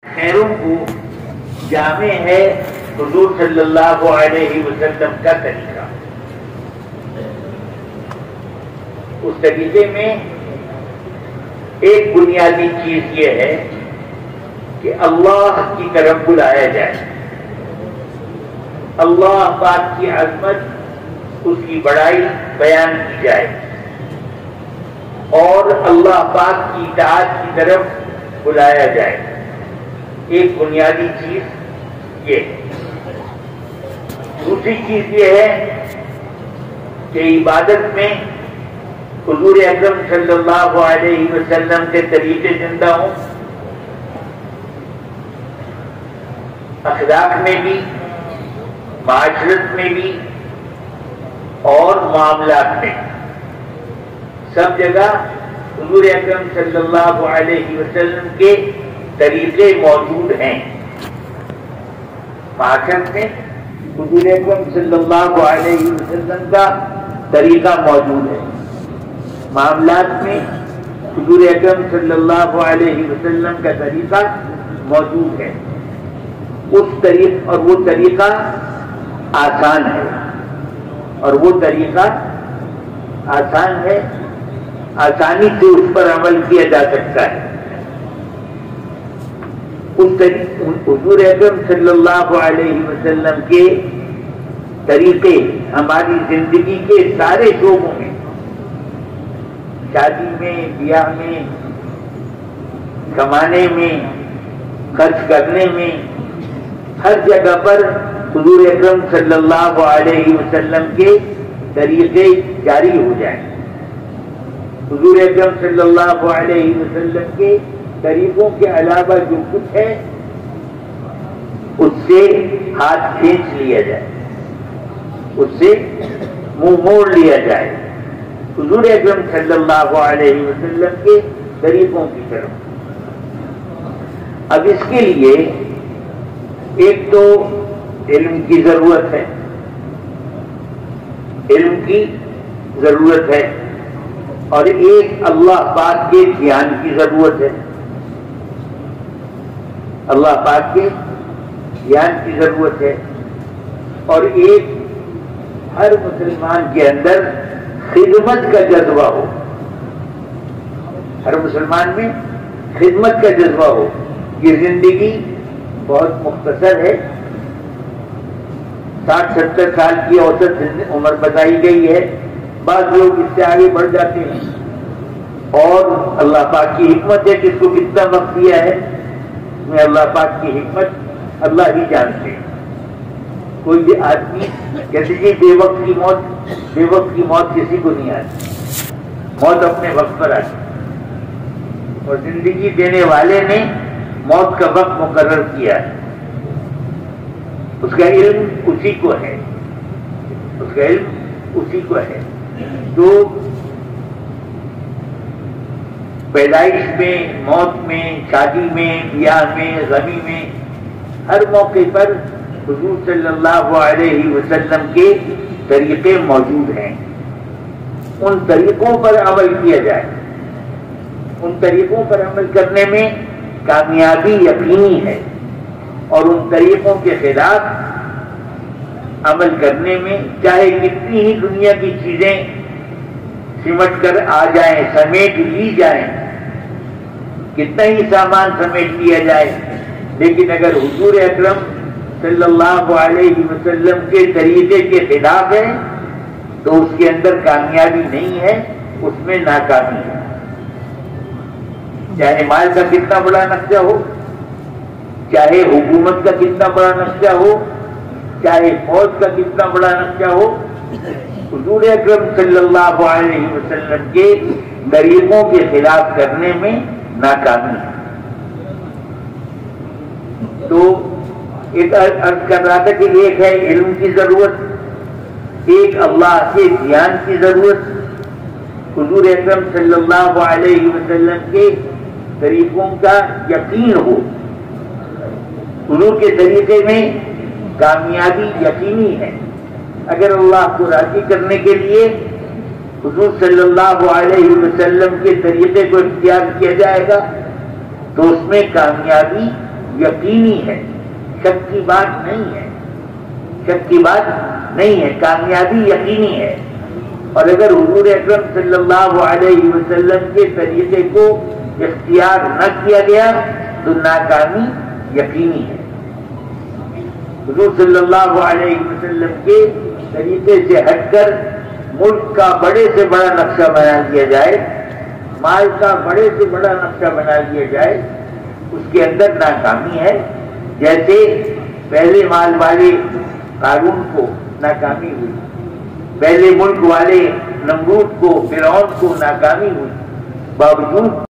خیروں کو جامع ہے حضور صلی اللہ علیہ وسلم کا طریقہ۔ اس طریقے میں ایک بنیادی چیز یہ ہے کہ اللہ کی طرف بلایا جائے، اللہ پاک کی عظمت، اس کی بڑائی بیان کی جائے اور اللہ پاک کی اطاعت کی طرف بلایا جائے۔ ایک بنیادی چیز یہ ہے۔ دوسری چیز یہ ہے کہ عبادت میں حضور اکرم صلی اللہ علیہ وسلم کے طریقے زندہ ہوں، اخلاق میں بھی، معاشرت میں بھی اور معاملات میں، سب جگہ حضور اکرم صلی اللہ علیہ وسلم کے طریقے موجود ہیں۔ معاشرت میں حضور اکرم صلی اللہ علیہ وسلم کا طریقہ موجود ہے، معاملات میں حضور اکرم صلی اللہ علیہ وسلم کا طریقہ موجود ہے۔ اور وہ طریقہ آسان ہے، اور وہ طریقہ آسان ہے، آسانی سے اس پر عمل کیا جا سکتا ہے۔ حضور اکرم صلی اللہ علیہ وسلم کے طریقے ہماری زندگی کے سارے شعبوں میں، شادی میں، بیاہ میں، کمانے میں، خرچ کرنے میں، ہر جگہ پر حضور اکرم صلی اللہ علیہ وسلم کے طریقے جاری ہو جائیں۔ حضور اکرم صلی اللہ علیہ وسلم کے طریقوں کے علاوہ جو کچھ ہے اس سے ہاتھ کھینچ لیا جائے، اس سے منہ موڑ لیا جائے حضور اکرم صلی اللہ علیہ وسلم کے طریقوں کی طرف۔ اب اس کے لیے ایک تو علم کی ضرورت ہے، علم کی ضرورت ہے، اور ایک اللہ پاک کے دھیان کی ضرورت ہے، اللہ پاک کے دھیان کی ضرورت ہے، اور ایک ہر مسلمان کے اندر خدمت کا جذبہ ہو، ہر مسلمان میں خدمت کا جذبہ ہو۔ یہ زندگی بہت مختصر ہے، 60-70 سال کی اوسط عمر بتائی گئی ہے، بعض لوگ اس سے آگے بڑھ جاتے ہیں، اور اللہ پاک کی حکمت ہے کہ اس کو کتنا وقت دیا ہے، میں اللہ پاک کی حکمت اللہ ہی جانتے ہیں۔ کوئی بھی آدمی کہتے ہیں بے وقت کی موت کسی کو نہیں آتی، موت اپنے وقت پر آتی، اور زندگی دینے والے نے موت کا وقت مقرر کیا ہے، اس کا علم اسی کو ہے، اس کا علم اسی کو ہے۔ تو پیدائش میں، موت میں، شادی میں، بیاہ میں، غمی میں، ہر موقع پر حضور صلی اللہ علیہ وسلم کے طریقے موجود ہیں۔ ان طریقوں پر عمل کیا جائے، ان طریقوں پر عمل کرنے میں کامیابی یقینی ہے، اور ان طریقوں کے خلاف عمل کرنے میں چاہے کتنی ہی دنیا کی چیزیں سمٹ کر آ جائیں، سمیٹ لی جائیں، کتنا ہی سامان سمیٹ لیا جائے، لیکن اگر حضور اکرم صلی اللہ علیہ وسلم کے طریقے کے خلاف ہے تو اس کے اندر کامیابی نہیں ہے، اس میں ناکامی ہے۔ چاہے مال کا کتنا بڑا نقشہ ہو، چاہے حکومت کا کتنا بڑا نقشہ ہو، چاہے فوج کا کتنا بڑا نقشہ ہو، حضور اکرم صلی اللہ علیہ وسلم کے طریقوں کے خلاف کرنے میں ناکامی ہے۔ تو ایک عرض کر رہا تھا کہ ایک ہے علم کی ضرورت، ایک اللہ کے دھیان کی ضرورت، حضور اکرم صلی اللہ علیہ وسلم کے طریقوں کا یقین ہو، حضور کے طریقے میں کامیابی یقینی ہے۔ اگر اللہ کو راضی کرنے کے لیے حضور صلی اللہ علیہ وسلم کے طریقے کو اختیار کیا جائے گا تو اس میں کامیابی یقینی ہے، شک کی بات نہیں ہے، شک کی بات نہیں ہے، کامیابی یقینی ہے۔ اور اگر حضور اکرم صلی اللہ علیہ وسلم کے طریقے کو اختیار نہ کیا گیا تو ناکامی یقینی ہے۔ حضور صلی اللہ علیہ وسلم کے طریقے سے ہٹ کر ملک کا بڑے سے بڑا نقشہ بنا لیا جائے، مال کا بڑے سے بڑا نقشہ بنا لیا جائے، اس کے اندر ناکامی ہے۔ جیسے پہلے مال والے قارون کو ناکامی ہوئی، پہلے ملک والے نمرود کو، فرعون کو ناکامی ہوئی، باوجود